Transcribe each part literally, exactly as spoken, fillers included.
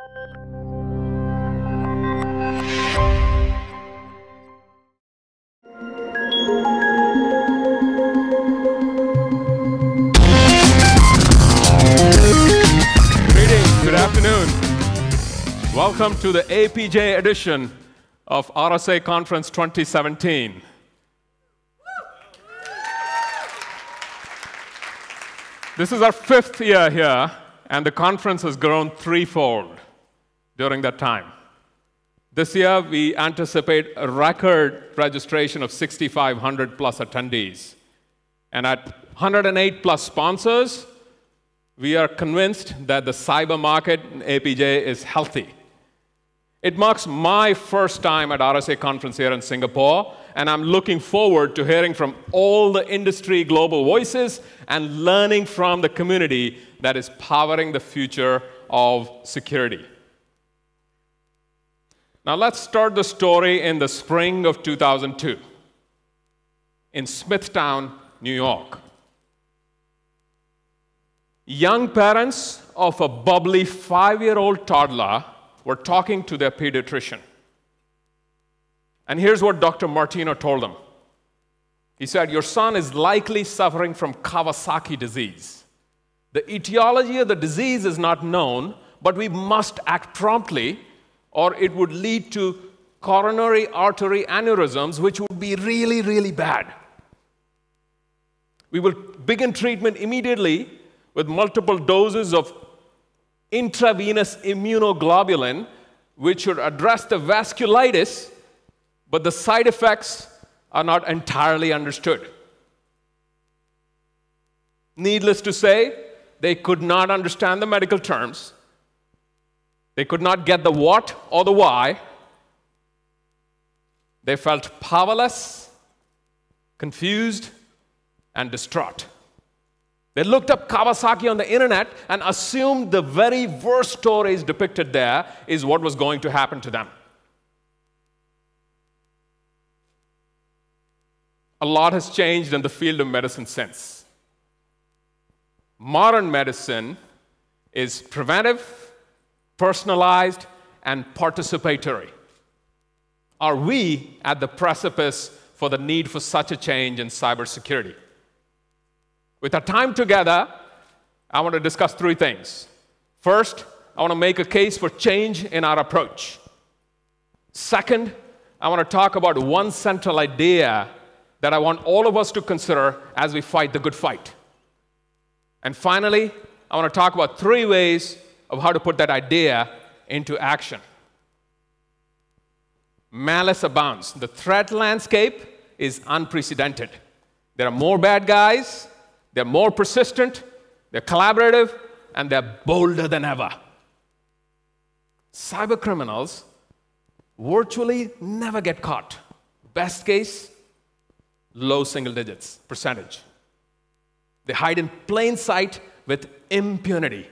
Good afternoon. Welcome to the A P J edition of R S A Conference twenty seventeen. This is our fifth year here, and the conference has grown threefold during that time. This year, we anticipate a record registration of six thousand five hundred plus attendees. And at one hundred eight plus sponsors, we are convinced that the cyber market in A P J is healthy. It marks my first time at R S A Conference here in Singapore, and I'm looking forward to hearing from all the industry global voices and learning from the community that is powering the future of security. Now let's start the story in the spring of two thousand two in Smithtown, New York. Young parents of a bubbly five-year-old toddler were talking to their pediatrician. And here's what Doctor Martino told them. He said, "Your son is likely suffering from Kawasaki disease. The etiology of the disease is not known, but we must act promptly, or it would lead to coronary artery aneurysms, which would be really, really bad. We will begin treatment immediately with multiple doses of intravenous immunoglobulin, which should address the vasculitis, but the side effects are not entirely understood." Needless to say, they could not understand the medical terms. They could not get the what or the why. They felt powerless, confused, and distraught. They looked up Kawasaki on the internet and assumed the very worst stories depicted there is what was going to happen to them. A lot has changed in the field of medicine since. Modern medicine is preventive, personalized, and participatory. Are we at the precipice for the need for such a change in cybersecurity? With our time together, I want to discuss three things. First, I want to make a case for change in our approach. Second, I want to talk about one central idea that I want all of us to consider as we fight the good fight. And finally, I want to talk about three ways of how to put that idea into action. Malice abounds. The threat landscape is unprecedented. There are more bad guys, they're more persistent, they're collaborative, and they're bolder than ever. Cyber criminals virtually never get caught. Best case, low single digits percentage. They hide in plain sight with impunity.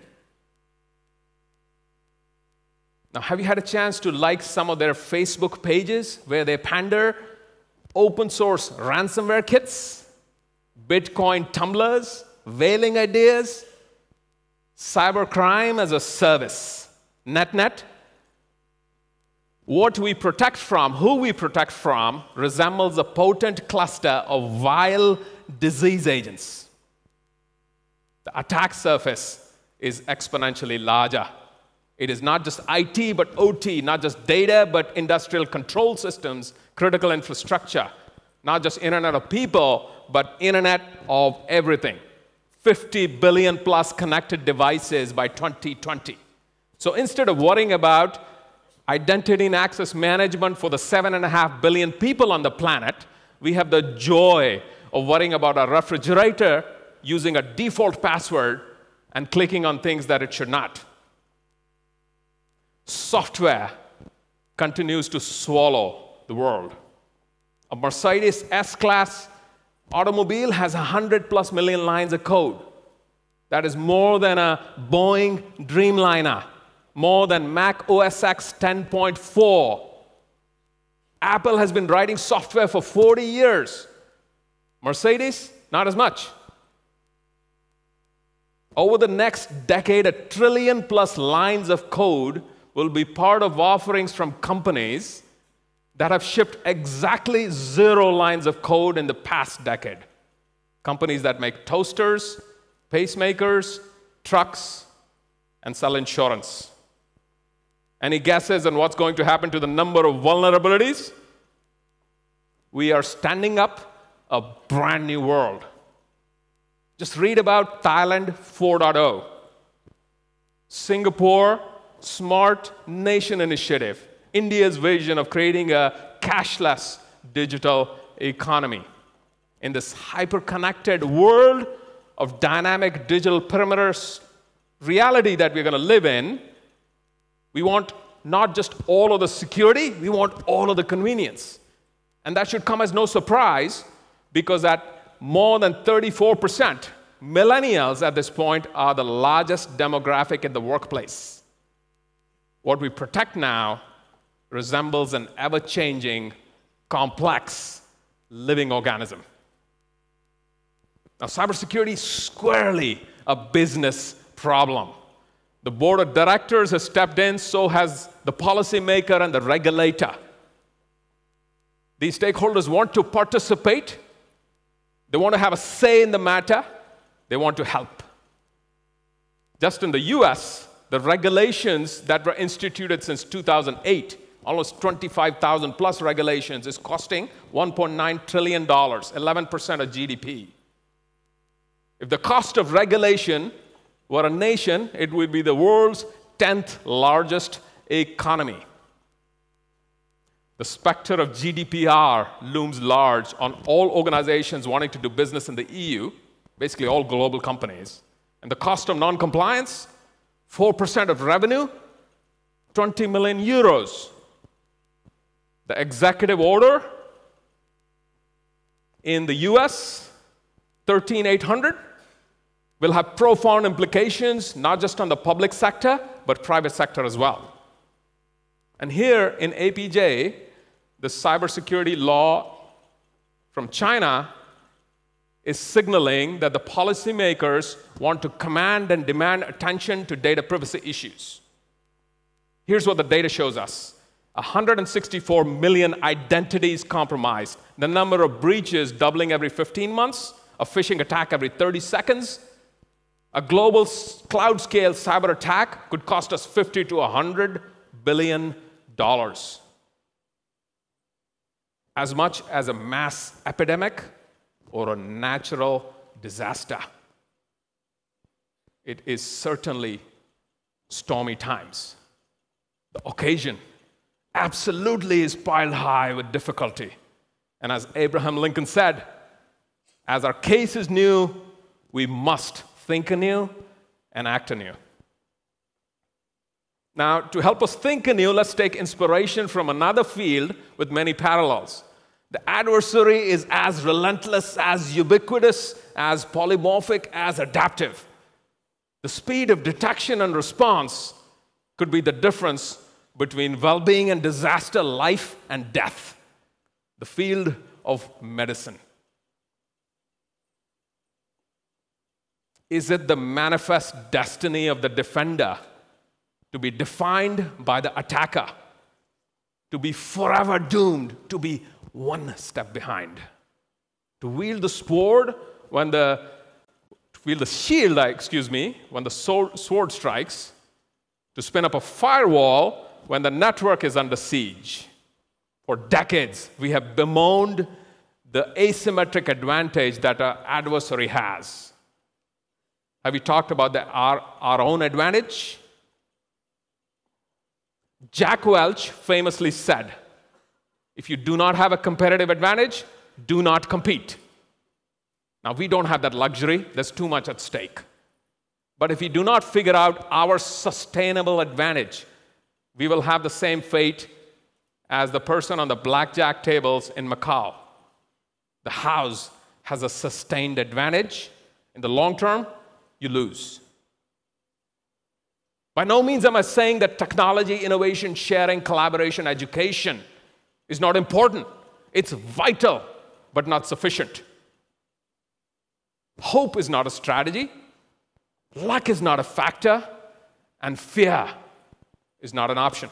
Now, have you had a chance to like some of their Facebook pages where they pander open source ransomware kits, Bitcoin tumblers, whaling ideas, cybercrime as a service, net-net? What we protect from, who we protect from, resembles a potent cluster of vile disease agents. The attack surface is exponentially larger. It is not just I T, but O T, not just data, but industrial control systems, critical infrastructure, not just Internet of people, but Internet of everything. fifty billion plus connected devices by twenty twenty. So instead of worrying about identity and access management for the seven and a half billion people on the planet, we have the joy of worrying about a refrigerator using a default password and clicking on things that it should not. Software continues to swallow the world. A Mercedes S-Class automobile has one hundred plus million lines of code. That is more than a Boeing Dreamliner, more than Mac O S X ten point four. Apple has been writing software for forty years. Mercedes, not as much. Over the next decade, a trillion plus lines of code will be part of offerings from companies that have shipped exactly zero lines of code in the past decade. Companies that make toasters, pacemakers, trucks, and sell insurance. Any guesses on what's going to happen to the number of vulnerabilities? We are standing up a brand new world. Just read about Thailand four point oh. Singapore Smart Nation Initiative. India's vision of creating a cashless digital economy. In this hyper-connected world of dynamic digital perimeters reality that we're going to live in, we want not just all of the security, we want all of the convenience. And that should come as no surprise, because at more than thirty-four percent, millennials at this point are the largest demographic in the workplace. What we protect now resembles an ever-changing, complex, living organism. Now, cybersecurity is squarely a business problem. The board of directors has stepped in, so has the policymaker and the regulator. These stakeholders want to participate. They want to have a say in the matter. They want to help. Just in the U S, the regulations that were instituted since two thousand eight, almost twenty-five thousand plus regulations, is costing one point nine trillion dollars, eleven percent of G D P. If the cost of regulation were a nation, it would be the world's tenth largest economy. The specter of G D P R looms large on all organizations wanting to do business in the E U, basically all global companies. And the cost of non-compliance, four percent of revenue, twenty million euros. The executive order in the U S, thirteen eight hundred, will have profound implications, not just on the public sector, but private sector as well. And here in A P J, the cybersecurity law from China is signaling that the policymakers want to command and demand attention to data privacy issues. Here's what the data shows us. one hundred sixty-four million identities compromised, the number of breaches doubling every fifteen months, a phishing attack every thirty seconds. A global cloud-scale cyber attack could cost us fifty to one hundred billion dollars. As much as a mass epidemic or a natural disaster. It is certainly stormy times. The occasion absolutely is piled high with difficulty. And as Abraham Lincoln said, as our case is new, we must think anew and act anew. Now, to help us think anew, let's take inspiration from another field with many parallels. The adversary is as relentless, as ubiquitous, as polymorphic, as adaptive. The speed of detection and response could be the difference between well-being and disaster, life and death. The field of medicine. Is it the manifest destiny of the defender to be defined by the attacker, to be forever doomed to be one step behind, to wield the sword when the to wield the shield, excuse me, when the sword, sword strikes, to spin up a firewall when the network is under siege? For decades, we have bemoaned the asymmetric advantage that our adversary has. Have we talked about the, our, our own advantage? Jack Welch famously said, if you do not have a competitive advantage, do not compete. Now, we don't have that luxury. There's too much at stake. But if we do not figure out our sustainable advantage, we will have the same fate as the person on the blackjack tables in Macau. The house has a sustained advantage. In the long term, you lose. By no means am I saying that technology, innovation, sharing, collaboration, education is not important. It's vital, but not sufficient. Hope is not a strategy. Luck is not a factor. And fear is not an option.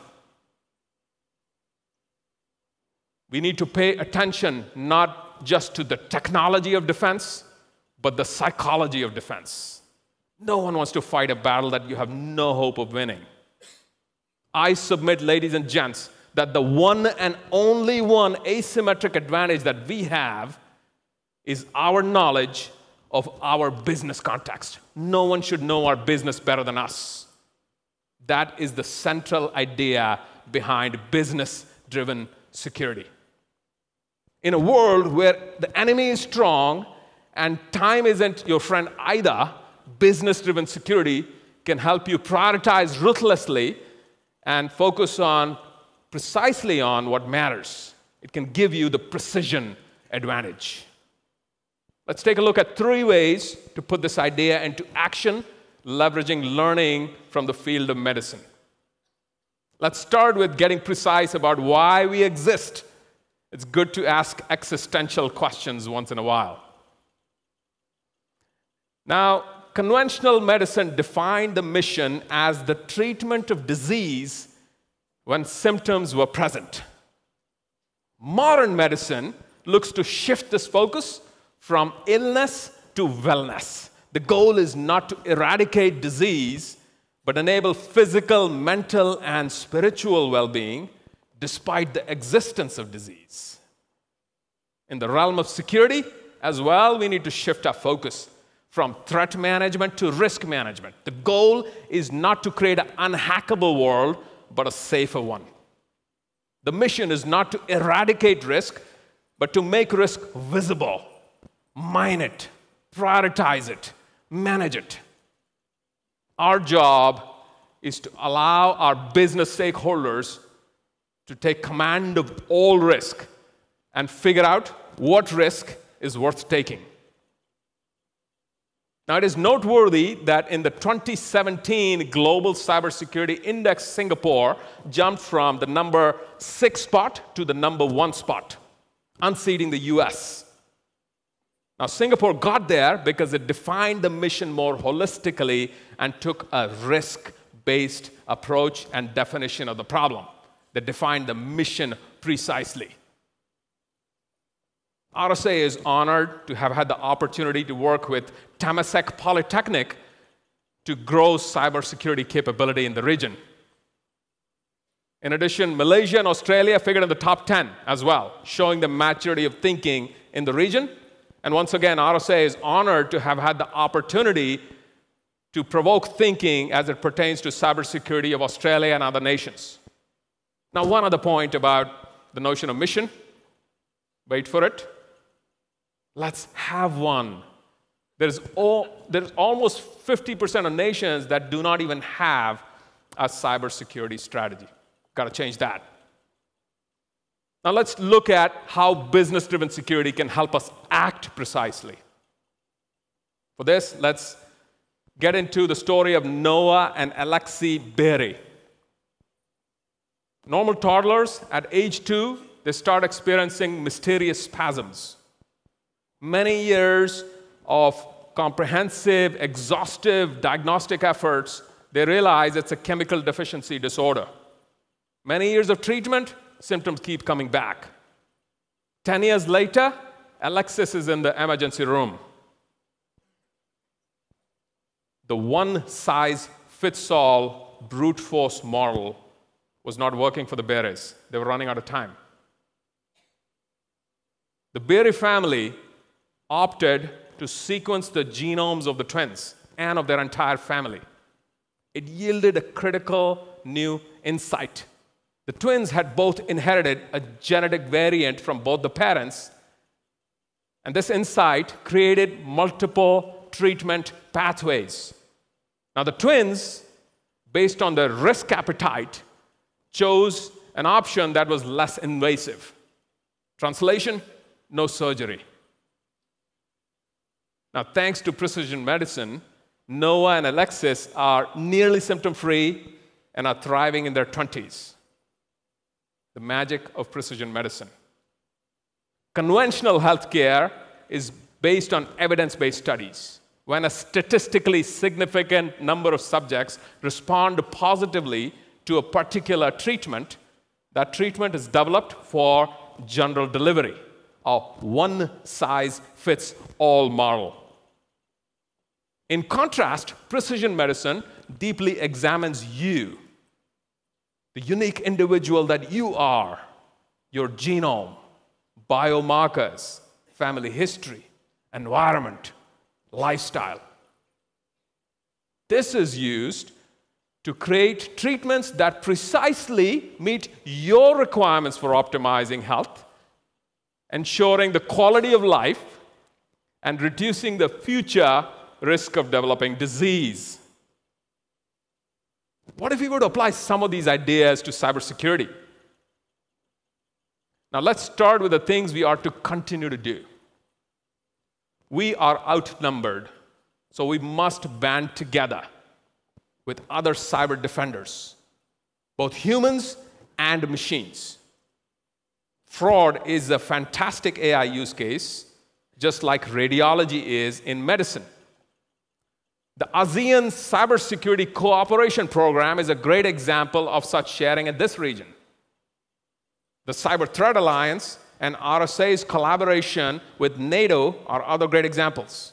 We need to pay attention not just to the technology of defense, but the psychology of defense. No one wants to fight a battle that you have no hope of winning. I submit, ladies and gents, that the one and only one asymmetric advantage that we have is our knowledge of our business context. No one should know our business better than us. That is the central idea behind business-driven security. In a world where the enemy is strong and time isn't your friend either, business-driven security can help you prioritize ruthlessly and focus on precisely on what matters. It can give you the precision advantage. Let's take a look at three ways to put this idea into action, leveraging learning from the field of medicine. Let's start with getting precise about why we exist. It's good to ask existential questions once in a while. Now, conventional medicine defined the mission as the treatment of disease when symptoms were present. Modern medicine looks to shift this focus from illness to wellness. The goal is not to eradicate disease, but enable physical, mental, and spiritual well-being despite the existence of disease. In the realm of security as well, we need to shift our focus from threat management to risk management. The goal is not to create an unhackable world, but a safer one. The mission is not to eradicate risk, but to make risk visible, mine it, prioritize it, manage it. Our job is to allow our business stakeholders to take command of all risk and figure out what risk is worth taking. Now, it is noteworthy that in the twenty seventeen Global Cybersecurity Index, Singapore jumped from the number six spot to the number one spot, unseating the U S. Now, Singapore got there because it defined the mission more holistically and took a risk-based approach and definition of the problem that defined the mission precisely. R S A is honored to have had the opportunity to work with Temasek Polytechnic to grow cybersecurity capability in the region. In addition, Malaysia and Australia figured in the top ten as well, showing the maturity of thinking in the region. And once again, R S A is honored to have had the opportunity to provoke thinking as it pertains to cybersecurity of Australia and other nations. Now, one other point about the notion of mission. Wait for it. Let's have one. There's, all, there's almost fifty percent of nations that do not even have a cybersecurity strategy. Got to change that. Now let's look at how business-driven security can help us act precisely. For this, let's get into the story of Noah and Alexei Berry. Normal toddlers at age two, they start experiencing mysterious spasms. Many years of comprehensive, exhaustive diagnostic efforts, they realize it's a chemical deficiency disorder. Many years of treatment, symptoms keep coming back. Ten years later, Alexis is in the emergency room. The one-size-fits-all brute force model was not working for the Berries. They were running out of time. The Berry family opted to sequence the genomes of the twins and of their entire family. It yielded a critical new insight. The twins had both inherited a genetic variant from both the parents, and this insight created multiple treatment pathways. Now, the twins, based on their risk appetite, chose an option that was less invasive. Translation: no surgery. Now, thanks to precision medicine, Noah and Alexis are nearly symptom-free and are thriving in their twenties. The magic of precision medicine. Conventional healthcare is based on evidence-based studies. When a statistically significant number of subjects respond positively to a particular treatment, that treatment is developed for general delivery, a one-size-fits-all model. In contrast, precision medicine deeply examines you, the unique individual that you are, your genome, biomarkers, family history, environment, lifestyle. This is used to create treatments that precisely meet your requirements for optimizing health, ensuring the quality of life, and reducing the future risk of developing disease. What if we were to apply some of these ideas to cybersecurity? Now, let's start with the things we are to continue to do. We are outnumbered, so we must band together with other cyber defenders, both humans and machines. Fraud is a fantastic A I use case, just like radiology is in medicine. The ASEAN Cybersecurity Cooperation Program is a great example of such sharing in this region. The Cyber Threat Alliance and R S A's collaboration with NATO are other great examples.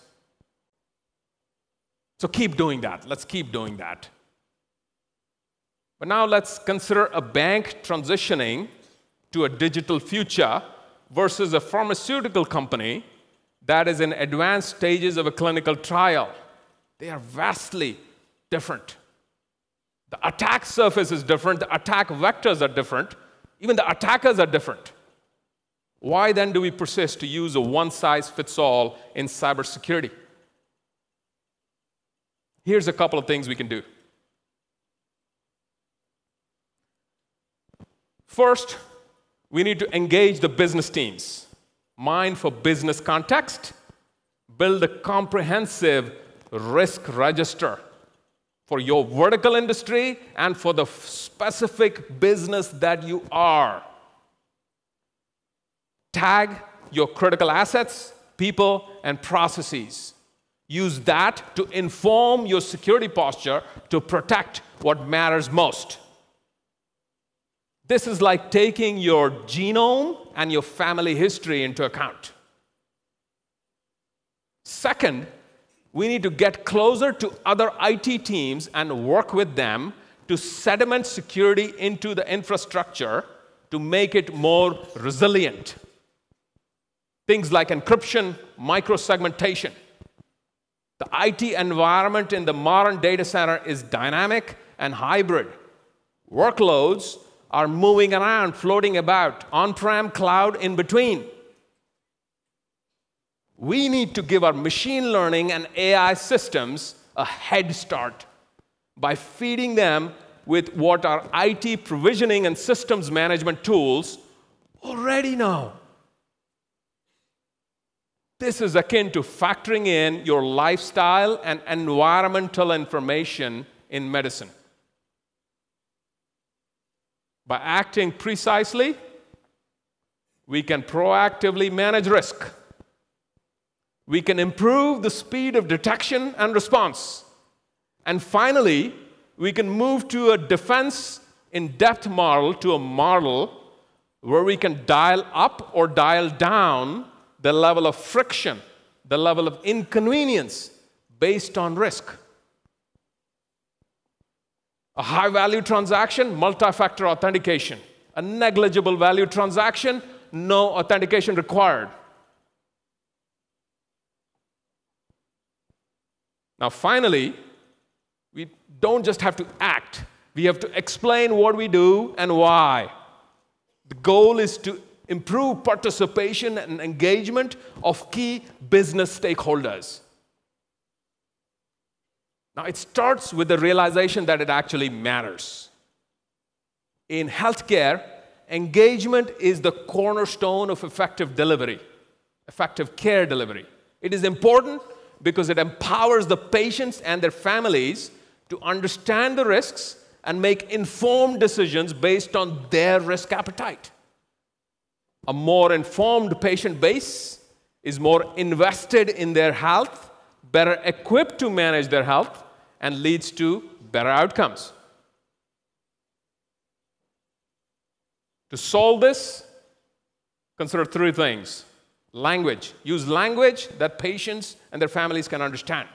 So keep doing that. Let's keep doing that. But now let's consider a bank transitioning to a digital future versus a pharmaceutical company that is in advanced stages of a clinical trial. They are vastly different. The attack surface is different. The attack vectors are different. Even the attackers are different. Why then do we persist to use a one-size-fits-all in cybersecurity? Here's a couple of things we can do. First, we need to engage the business teams. Mine for business context, build a comprehensive risk register for your vertical industry and for the specific business that you are. Tag your critical assets, people, and processes. Use that to inform your security posture to protect what matters most. This is like taking your genome and your family history into account. Second, we need to get closer to other I T teams and work with them to sediment security into the infrastructure to make it more resilient. Things like encryption, microsegmentation. The I T environment in the modern data center is dynamic and hybrid. Workloads are moving around, floating about, on-prem, cloud, in between. We need to give our machine learning and A I systems a head start by feeding them with what our I T provisioning and systems management tools already know. This is akin to factoring in your lifestyle and environmental information in medicine. By acting precisely, we can proactively manage risk. We can improve the speed of detection and response. And finally, we can move to a defense in-depth model to a model where we can dial up or dial down the level of friction, the level of inconvenience based on risk. A high-value transaction, multi-factor authentication. A negligible value transaction, no authentication required. Now, finally, we don't just have to act. We have to explain what we do and why. The goal is to improve participation and engagement of key business stakeholders. Now, it starts with the realization that it actually matters. In healthcare, engagement is the cornerstone of effective delivery, effective care delivery. It is important because it empowers the patients and their families to understand the risks and make informed decisions based on their risk appetite. A more informed patient base is more invested in their health, better equipped to manage their health, and leads to better outcomes. To solve this, consider three things. Language. Use language that patients and their families can understand.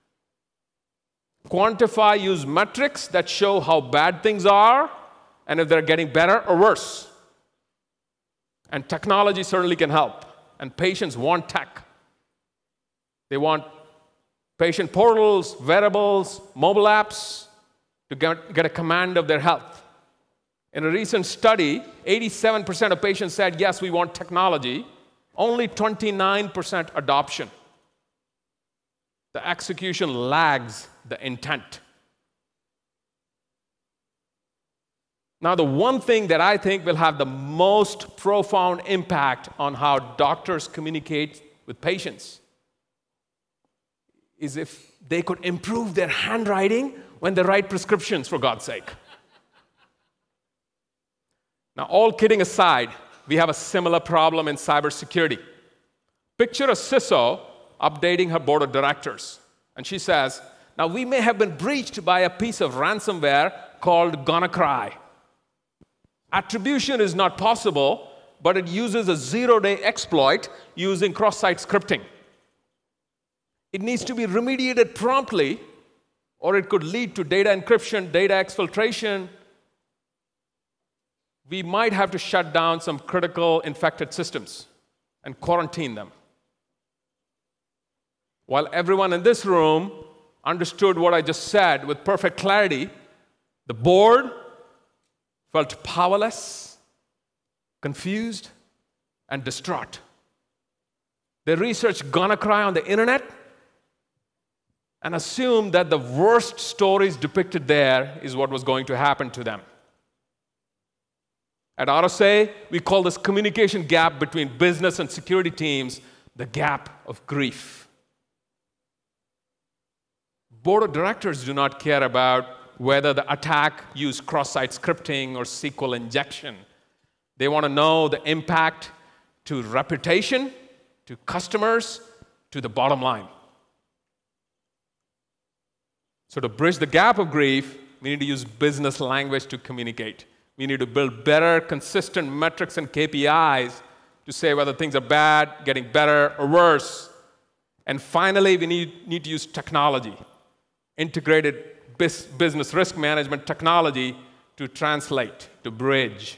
Quantify, use metrics that show how bad things are and if they're getting better or worse. And technology certainly can help. And patients want tech. They want patient portals, wearables, mobile apps to get, get a command of their health. In a recent study, eighty-seven percent of patients said, yes, we want technology. Only twenty-nine percent adoption. The execution lags the intent. Now, the one thing that I think will have the most profound impact on how doctors communicate with patients is if they could improve their handwriting when they write prescriptions, for God's sake. Now, all kidding aside, we have a similar problem in cybersecurity. Picture a C I S O updating her board of directors. And she says, now we may have been breached by a piece of ransomware called WannaCry. Attribution is not possible, but it uses a zero-day exploit using cross-site scripting. It needs to be remediated promptly, or it could lead to data encryption, data exfiltration. We might have to shut down some critical infected systems and quarantine them. While everyone in this room understood what I just said with perfect clarity, the board felt powerless, confused, and distraught. They researched WannaCry on the internet and assumed that the worst stories depicted there is what was going to happen to them. At R S A, we call this communication gap between business and security teams the gap of grief. Board of directors do not care about whether the attack used cross-site scripting or S Q L injection. They want to know the impact to reputation, to customers, to the bottom line. So to bridge the gap of grief, we need to use business language to communicate. We need to build better, consistent metrics and K P Is to say whether things are bad, getting better, or worse. And finally, we need, need to use technology, integrated bis business risk management technology to translate, to bridge.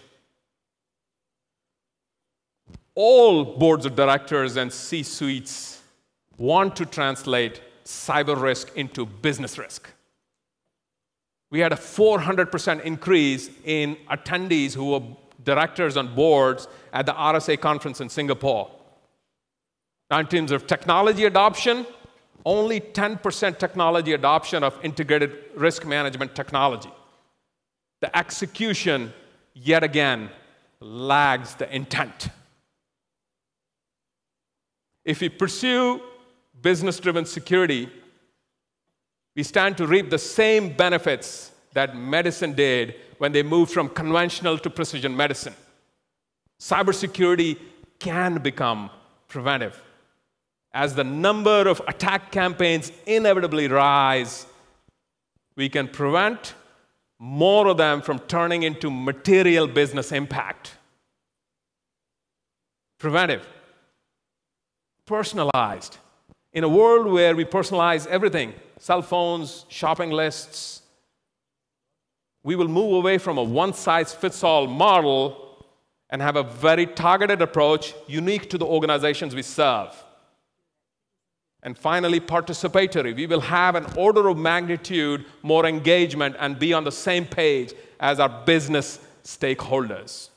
All boards of directors and C-suites want to translate cyber risk into business risk. We had a four hundred percent increase in attendees who were directors on boards at the R S A conference in Singapore. Now, in terms of technology adoption, only ten percent technology adoption of integrated risk management technology. The execution, yet again, lags the intent. If we pursue business-driven security, we stand to reap the same benefits that medicine did when they moved from conventional to precision medicine. Cybersecurity can become preventive. As the number of attack campaigns inevitably rise, we can prevent more of them from turning into material business impact. Preventive. Personalized. In a world where we personalize everything, cell phones, shopping lists, we will move away from a one-size-fits-all model and have a very targeted approach unique to the organizations we serve. And finally, participatory. We will have an order of magnitude more engagement and be on the same page as our business stakeholders.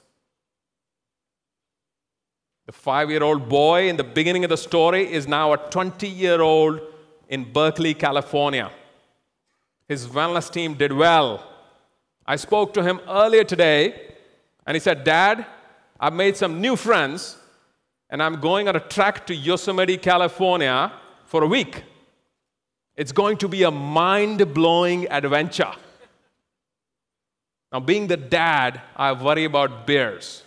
The five-year-old boy in the beginning of the story is now a twenty-year-old in Berkeley, California. His wellness team did well. I spoke to him earlier today, and he said, Dad, I've made some new friends, and I'm going on a trek to Yosemite, California for a week. It's going to be a mind-blowing adventure. Now, being the dad, I worry about bears.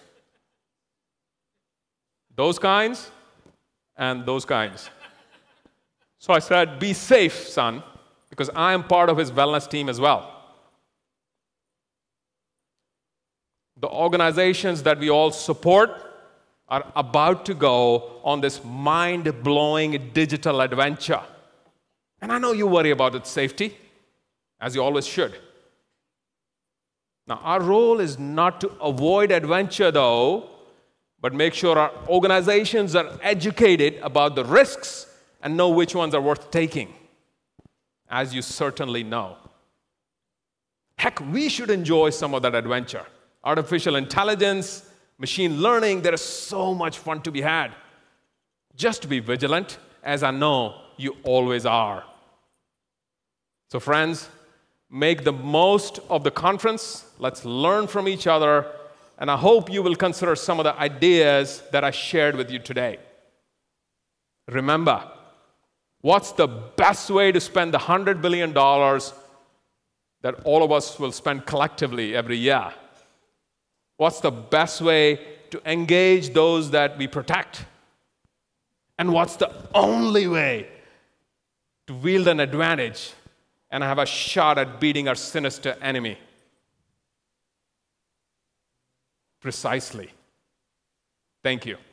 Those kinds and those kinds. So I said, be safe, son, because I am part of his wellness team as well. the organizations that we all support are about to go on this mind-blowing digital adventure. And I know you worry about its safety, as you always should. Now, our role is not to avoid adventure, though, but make sure our organizations are educated about the risks and know which ones are worth taking, as you certainly know. Heck, we should enjoy some of that adventure. Artificial intelligence, machine learning, there is so much fun to be had. Just be vigilant, as I know you always are. So friends, make the most of the conference. Let's learn from each other. And I hope you will consider some of the ideas that I shared with you today. Remember, what's the best way to spend the one hundred billion dollars that all of us will spend collectively every year? What's the best way to engage those that we protect? And what's the only way to wield an advantage and have a shot at beating our sinister enemy? Precisely. Thank you.